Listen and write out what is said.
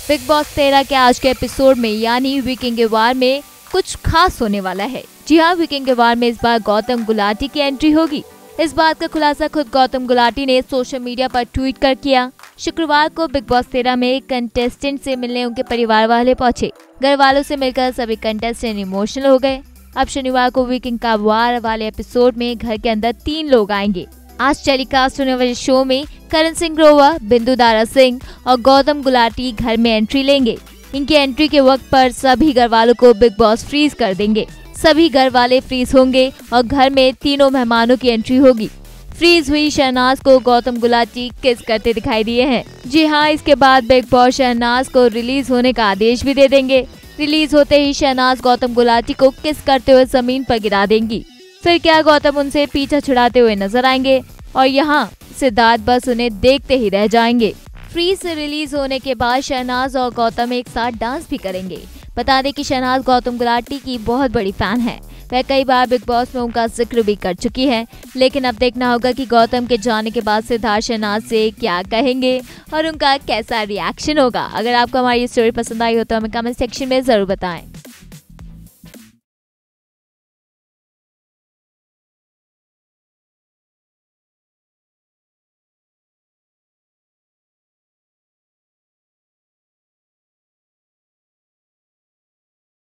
Big boss 13 के आज के एपिसोड में यानी वीकेंड के वार में कुछ खास होने वाला है। जी हाँ, वीकेंड के वार में इस बार गौतम गुलाटी की एंट्री होगी। इस बात का खुलासा खुद गौतम गुलाटी ने सोशल मीडिया पर ट्वीट कर किया। शुक्रवार को बिग बॉस 13 में कंटेस्टेंट से मिलने उनके परिवार वाले पहुंचे। घर वालों से मिलकर सभी कंटेस्टेंट इमोशनल हो गए। अब शनिवार को वीकेंड का वार वाले एपिसोड में घर के अंदर 3 लोग आएंगे। आज टेलीकास्ट होने वाले शो में करण सिंह ग्रोवर, बिंदु दारा सिंह और गौतम गुलाटी घर में एंट्री लेंगे। इनकी एंट्री के वक्त पर सभी घर वालों को बिग बॉस फ्रीज कर देंगे। सभी घर वाले फ्रीज होंगे और घर में तीनों मेहमानों की एंट्री होगी। फ्रीज हुई शहनाज को गौतम गुलाटी किस करते दिखाई दिए हैं। जी हाँ, इसके बाद बिग बॉस शहनाज को रिलीज होने का आदेश भी दे देंगे। रिलीज होते ही शहनाज गौतम गुलाटी को किस करते हुए जमीन पर गिरा देंगी। फिर क्या गौतम उनसे पीछा छुड़ाते हुए नजर आएंगे और यहाँ सिद्धार्थ बस उन्हें देखते ही रह जाएंगे। फ्रीज से रिलीज होने के बाद शहनाज और गौतम एक साथ डांस भी करेंगे। बता दें कि शहनाज गौतम गुलाटी की बहुत बड़ी फैन है। वह कई बार बिग बॉस में उनका जिक्र भी कर चुकी है। लेकिन अब देखना होगा कि गौतम के जाने के बाद सिद्धार्थ शहनाज से क्या कहेंगे और उनका कैसा रिएक्शन होगा। अगर आपको हमारी स्टोरी पसंद आई हो तो हमें कमेंट सेक्शन में जरूर बताएं।